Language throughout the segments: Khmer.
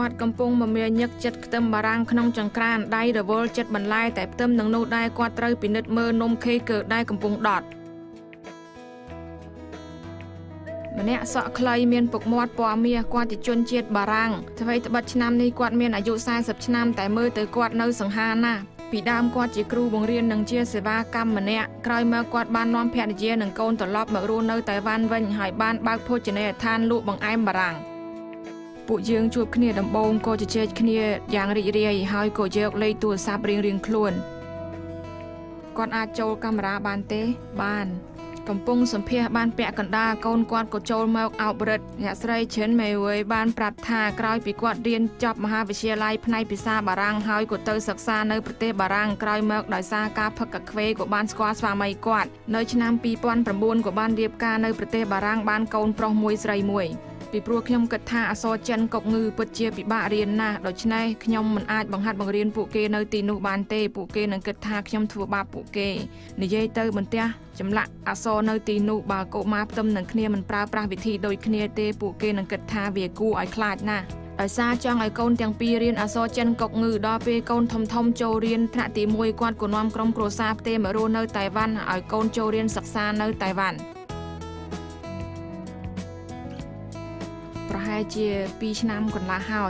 គាត់កំពុងមមាញឹកចិត្តខ្ទឹមបារាំងក្នុងចង្ក្រានដៃរវល់ចិត្តបន្លែតែខ្ទឹមនឹងនោះដែរគាត់ត្រូវពិនិត្យមើលនំខេកើដែលកំពុងដុតម្នាក់សក់ខ្លីមានពុកមាត់ពណ៌មាសគាត់ជាជនជាតិបារាំងអ្វីត្បិតឆ្នាំនេះគាត់មានអាយុ40ឆ្នាំតែមើលទៅគាត់នៅសង្ហាណាស់ពីដើមគាត់ជាគ្រូបង្រៀននិងជាសេវាកម្មម្នាក់ក្រោយមកគាត់បាននាំភរិយានិងកូនត្រឡប់មករស់នៅតៃវ៉ាន់វិញហើយបានបើកភោជនីយដ្ឋានលក់បង្អែមបារាំងពួកយើងជួបគ្នាដំបូងក៏ជជែកគ្នាយ៉ាងរីករាយហើយក៏យកលេខទូរស័ព្ទរៀងៗខ្លួនគាត់អាចចូលកាមេរ៉ាបានទេបានកំពុងសម្ភាសបានពាក់កណ្ដាលកូនគាត់ក៏ចូលមកអោបរឹតអ្នកស្រីឈិនមេវ៉េបានប្រាប់ថាក្រោយពីគាត់រៀនចប់មហាវិទ្យាល័យផ្នែកភាសាបារាំងហើយក៏ទៅសិក្សានៅប្រទេសបារាំងក្រោយមកដោយសារការផឹកកាខ្វេក៏បានស្គាល់ស្វាមីគាត់នៅឆ្នាំ2009ក៏បានរៀបការនៅប្រទេសបារាំងបានកូនប្រុសមួយស្រីមួយពីព្រោះខ្ញុំគិតថាអក្សរចិនកុកងឺពិតជាពិបាករៀនណាស់ដូច្នេះខ្ញុំមិនអាចបង្ហាត់បង្រៀនពួកគេនៅទីនោះបានទេពួកគេនឹងគិតថាខ្ញុំធ្វើបាបពួកគេនិយាយទៅបន្ទះចម្លាក់អក្សរនៅទីនោះបើកុមារផ្ទឹមនឹងគ្នាមិនប្រើប្រាស់វិធីដូចគ្នាទេពួកគេនឹងគិតថាវាគួរឲ្យខ្លាចណាស់ដោយសារចង់ឲ្យកូនទាំងពីររៀនអក្សរចិនកុកងឺដល់ពេលកូនធំចូលរៀនថ្នាក់ទី1គាត់ក៏នាំក្រុមគ្រួសារផ្ទេរមករស់នៅតៃវ៉ាន់ឲ្យកូនចូលរៀនសិក្សានៅតៃវ៉ាន់ប្រហែលជា2ឆ្នាំកន្លះហើយ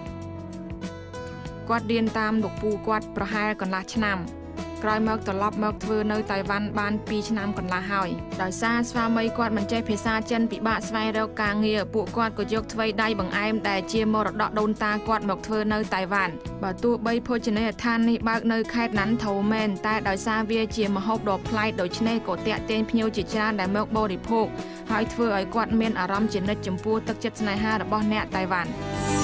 គាត់រៀនតាមលោកពូគាត់ប្រហែលកន្លះឆ្នាំក្រោយមកត្រឡប់មកធ្វើនៅតៃវ៉ាន់បាន2ឆ្នាំកន្លះហើយដោយសារស្វាមីគាត់មិនចេះភាសាចិនពិបាកស្វែងរកការងារពួកគាត់ក៏យកថ្វីដៃបង្អែមដែលជាមរតកដូនតាគាត់មកធ្វើនៅតៃវ៉ាន់បើទោះបីភោជនីយដ្ឋាននេះបើកនៅខេត្តណាន់ថូមែនតែដោយសារវាជាម្ហូបដ៏ប្លែកដូច្នេះក៏ទាក់ទាញភ្ញៀវជាច្រើនដែលមកបរិភោគហើយធ្វើឲ្យគាត់មានអារម្មណ៍ជានិច្ចចំពោះទឹកចិត្តស្នេហារបស់អ្នកតៃវ៉ាន់